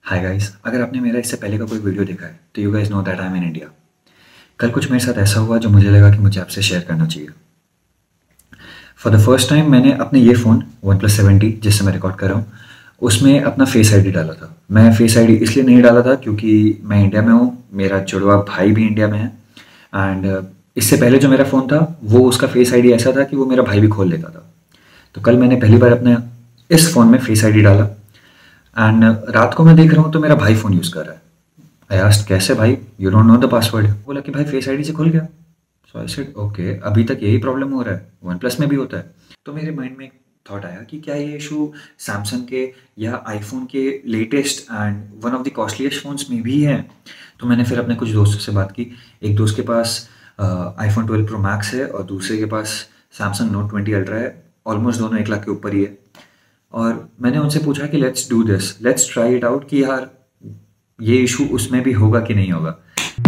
Hi guys, अगर आपने मेरा इससे पहले का कोई वीडियो देखा है तो you guys know that I am in India. कल कुछ मेरे साथ ऐसा हुआ जो मुझे लगा कि मुझे आपसे शेयर करना चाहिए। फॉर द फर्स्ट टाइम मैंने अपने ये फ़ोन OnePlus 7T जिससे मैं रिकॉर्ड कर रहा हूँ उसमें अपना फेस आईडी डाला था। मैं फेस आईडी इसलिए नहीं डाला था क्योंकि मैं इंडिया में हूँ, मेरा जुड़वा भाई भी इंडिया में है एंड इससे पहले जो मेरा फ़ोन था वो उसका फेस आईडी ऐसा था कि वो मेरा भाई भी खोल लेता था। तो कल मैंने पहली बार अपने इस फ़ोन में फेस आईडी डाला एंड रात को मैं देख रहा हूँ तो मेरा भाई फ़ोन यूज़ कर रहा है। आई आस्क्ड कैसे भाई, you don't know the password. बोला कि भाई फेस आईडी से खुल गया। सो आई सेड ओके, अभी तक यही प्रॉब्लम हो रहा है, वन प्लस में भी होता है। तो मेरे माइंड में एक थॉट आया कि क्या ये इशू सैमसंग के या आईफोन के latest and one of the costliest phones में भी है। तो मैंने फिर अपने कुछ दोस्तों से बात की। एक दोस्त के पास iPhone 12 Pro Max है और दूसरे के पास Samsung Note 20 Ultra है। ऑलमोस्ट दोनों 1 लाख के ऊपर ही है। और मैंने उनसे पूछा कि let's do this, let's try it out कि यार ये इशू उसमें भी होगा कि नहीं होगा।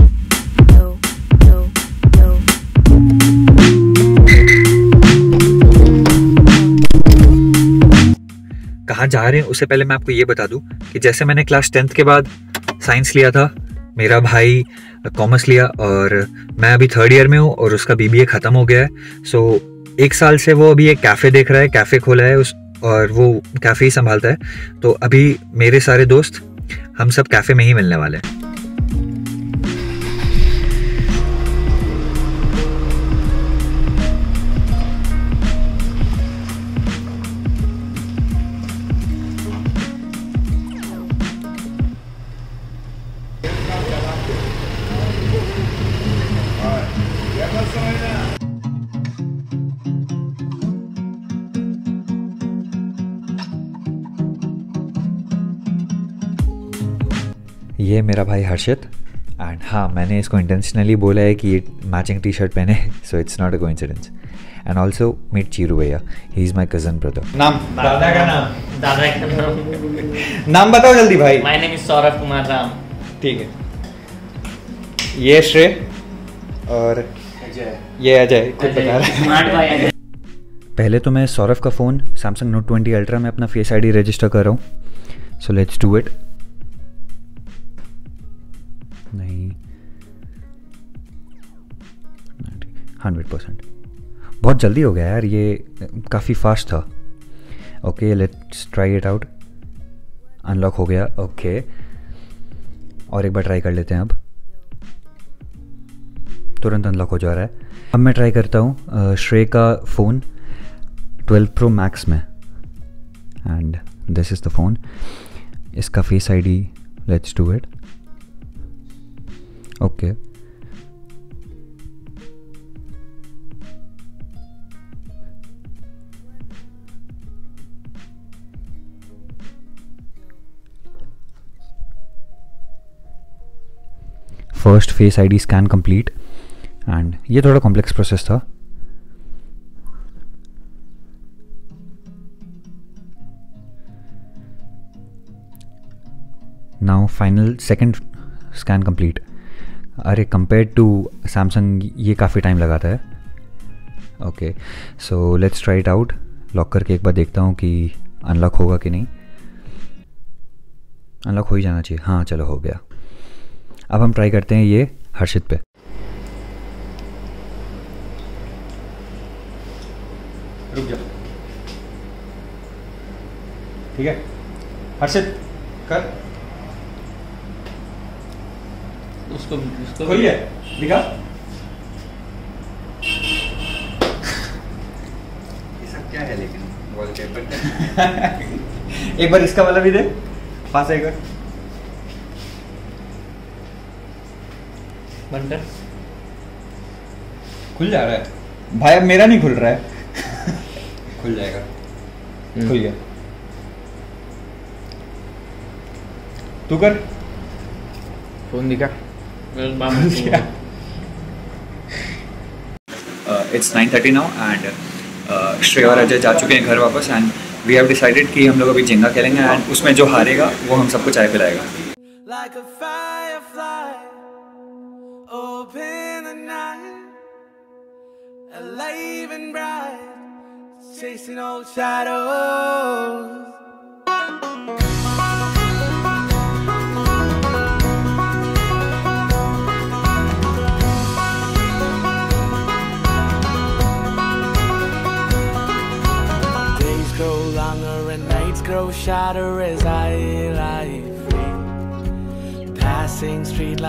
कहाँ जा रहे हैं उससे पहले मैं आपको ये बता दूं कि जैसे मैंने क्लास 10th के बाद साइंस लिया था, मेरा भाई कॉमर्स लिया और मैं अभी 3rd ईयर में हूँ और उसका BBA ख़त्म हो गया है। सो 1 साल से वो अभी एक कैफ़े देख रहा है, कैफ़े खोला है और वो कैफ़े ही संभालता है। तो अभी मेरे सारे दोस्त हम सब कैफ़े में ही मिलने वाले हैं। ये मेरा भाई हर्षित एंड हाँ, मैंने इसको इंटेंशनली बोला है कि ये मैचिंग टी शर्ट पहने, so it's not a coincidence. And also meet Chiru भैया, he is my cousin brother. नाम दादा का नाम बताओ जल्दी भाई। My name is Saurabh Kumar Ram. ठीक है, ये श्रेय और ये अजय खुद बता रहा है। पहले तो मैं सौरभ का फ़ोन Samsung Note 20 Ultra में अपना फेस आईडी रजिस्टर कर रहा हूँ। So let's do it. नहीं 100%, बहुत जल्दी हो गया यार, ये काफ़ी फास्ट था। Okay let's try it out. Unlock हो गया। ओके और एक बार ट्राई कर लेते हैं। अब तुरंत अनलॉक हो जा रहा है। अब मैं ट्राई करता हूँ श्रेय का फ़ोन 12 Pro Max में and this is the phone. इसका face ID let's do it. Okay first face ID scan complete and ये थोड़ा कॉम्प्लेक्स प्रोसेस था। Now final second scan complete. अरे कंपेयर टू सैमसंग ये काफ़ी टाइम लगाता है। Okay so let's try it out. Lock करके एक बार देखता हूँ कि अनलॉक होगा कि नहीं। अनलॉक हो ही जाना चाहिए। हाँ चलो हो गया। अब हम ट्राई करते हैं ये हर्षित पे। रुक जा, ठीक है हर्षित कर। उसको खोलिए, दिखा। ये सब क्या है लेकिन वॉलपेपर। एक बार इसका वाला भी दे, पास एक बार। बंटर खुल जा रहा है भाई, अब मेरा नहीं खुल रहा है। खुल जाएगा। खुल गया। तू कर। फोन दिखा। It's 9:30 now and श्रेय और अजय जा चुके हैं घर वापस एंड वी हैव डिसाइडेड कि हम लोग अभी जेंगा खेलेंगे एंड उसमें जो हारेगा वो हम सबको चाय पिलाएगा। Like a firefly, open the night, alive and bright, chasing old shadows.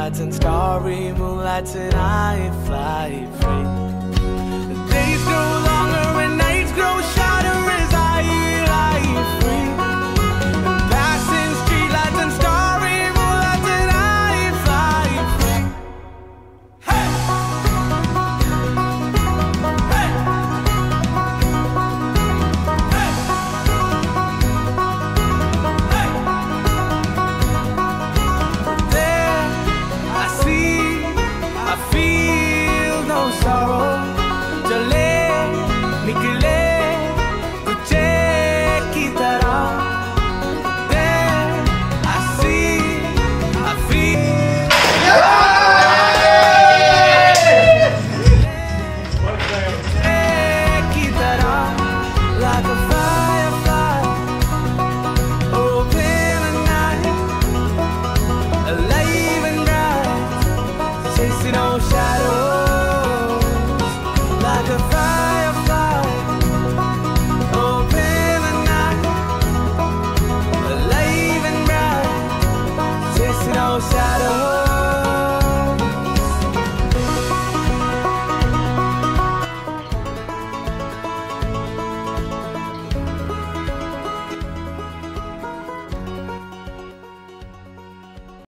lights and starry moonlights, and I fly free. The days grow longer and nights grow shorter.